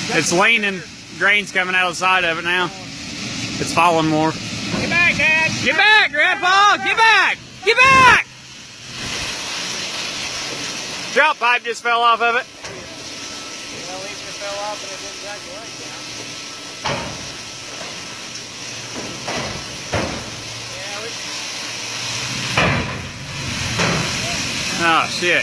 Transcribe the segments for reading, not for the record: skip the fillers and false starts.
It's leaning. Grain's coming out of the side of it now. It's falling more. Get back, Dad! Get back, Grandpa! Get back! Get back! Drop pipe just fell off of it. Well, it just fell off and it didn't exactly Oh, right now. shit.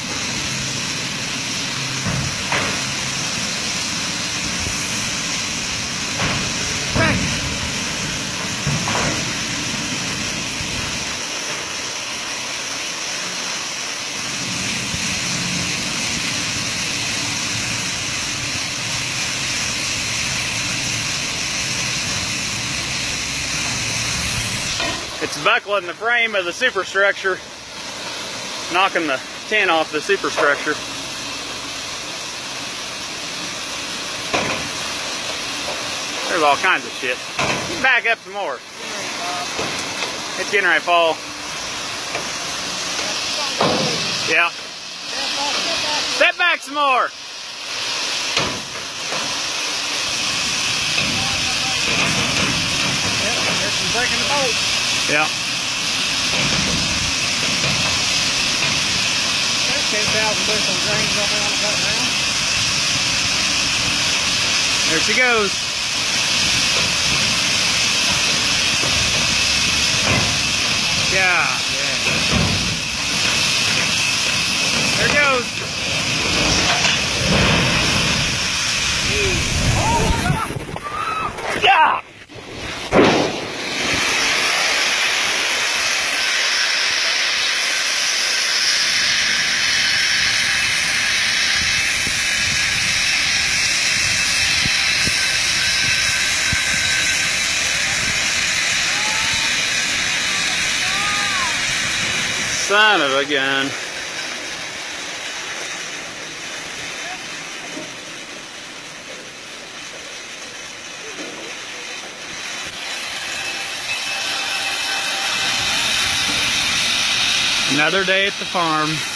It's buckling the frame of the superstructure, knocking the tin off the superstructure. There's all kinds of shit. Back up some more. It's getting ready to fall. Yeah. Step back some more. Yep, there's some breaking the bolt. Yeah. There's 10,000 bushel grains up on the cut now. There she goes. Yeah. There it goes. Yeah. Son of a gun. Another day at the farm.